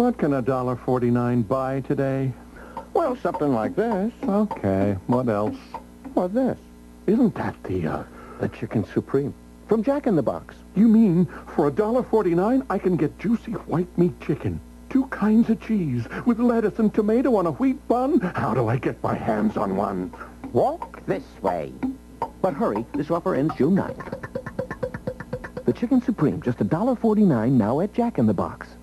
What can $1.49 buy today? Well, something like this. Okay, what else? Or this. Isn't that the Chicken Supreme. From Jack in the Box. You mean for $1.49 I can get juicy white meat chicken, 2 kinds of cheese, with lettuce and tomato on a wheat bun? How do I get my hands on one? Walk this way. But hurry, this offer ends June 9th. The Chicken Supreme, just $1.49 now at Jack in the Box.